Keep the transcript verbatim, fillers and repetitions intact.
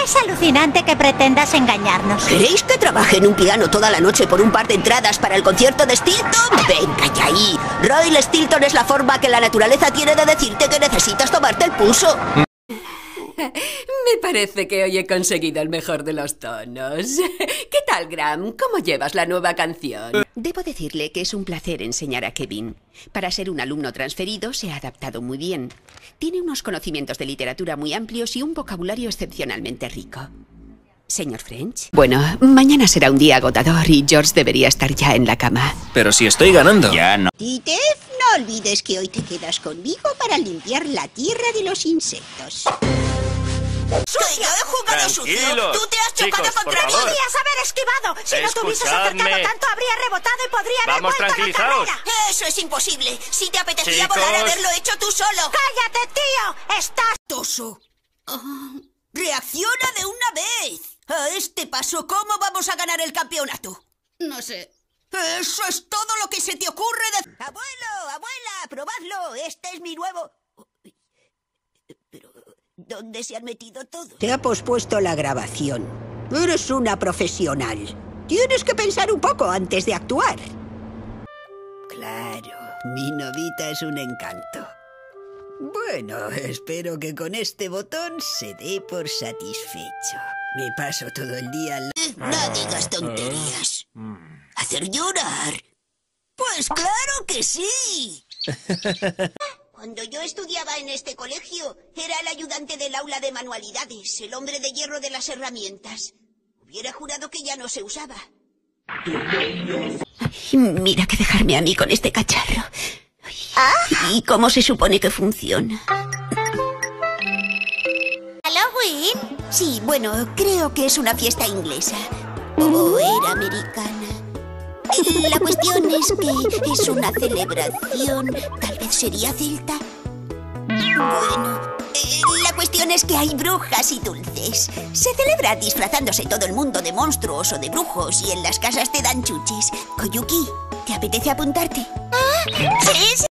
Es alucinante que pretendas engañarnos. ¿Queréis que trabaje en un piano toda la noche por un par de entradas para el concierto de Stilton? ¡Venga ya ahí! Royal Stilton es la forma que la naturaleza tiene de decirte que necesitas tomarte el pulso. Me parece que hoy he conseguido el mejor de los tonos. ¿Qué tal, Graham? ¿Cómo llevas la nueva canción? Debo decirle que es un placer enseñar a Kevin. Para ser un alumno transferido se ha adaptado muy bien. Tiene unos conocimientos de literatura muy amplios y un vocabulario excepcionalmente rico. Señor French. Bueno, mañana será un día agotador y George debería estar ya en la cama. Pero si estoy ganando. Ya no. Titef, no olvides que hoy te quedas conmigo para limpiar la tierra de los insectos. ¡Sucio! ¡He jugado sucio! ¡Tú te has chocado chicos, contra mí! ¡Podrías haber esquivado! Si no te hubieses Escuchadme. acercado tanto, habría rebotado y podría haber Vamos, vuelto a la tranquilizaos. carrera. ¡Eso es imposible! Si te apetecía Chicos. volar, haberlo hecho tú solo. ¡Cállate, tío! ¡Estás... ¡Toso! ¡Reacciona de una vez! A este paso, ¿cómo vamos a ganar el campeonato? No sé. ¡Eso es todo lo que se te ocurre de... ¡Abuelo, abuela, probadlo! Este es mi nuevo... Pero... ¿dónde se han metido todos? Te ha pospuesto la grabación. Eres una profesional. Tienes que pensar un poco antes de actuar. Claro, mi novita es un encanto. Bueno, espero que con este botón se dé por satisfecho. Me paso todo el día al... No digas tonterías. ¿Hacer llorar? Pues claro que sí. Cuando yo estudiaba en este colegio, era el ayudante del aula de manualidades, el hombre de hierro de las herramientas. Hubiera jurado que ya no se usaba. Mira que dejarme a mí con este cacharro. ¿Y cómo se supone que funciona? ¿Halloween? Sí, bueno, creo que es una fiesta inglesa. O era americana. La cuestión es que es una celebración. Tal vez sería celta. Bueno, eh, la cuestión es que hay brujas y dulces. Se celebra disfrazándose todo el mundo de monstruos o de brujos y en las casas te dan chuches. Koyuki, ¿te apetece apuntarte? ¿Ah? Sí, sí.